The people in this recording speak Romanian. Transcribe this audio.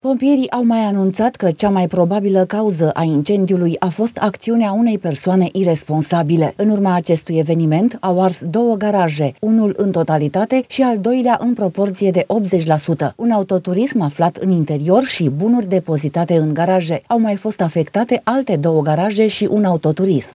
Pompierii au mai anunțat că cea mai probabilă cauză a incendiului a fost acțiunea unei persoane iresponsabile. În urma acestui eveniment au ars 2 garaje, unul în totalitate și al doilea în proporție de 80%. Un autoturism aflat în interior și bunuri depozitate în garaje. Au mai fost afectate alte 2 garaje și un autoturism.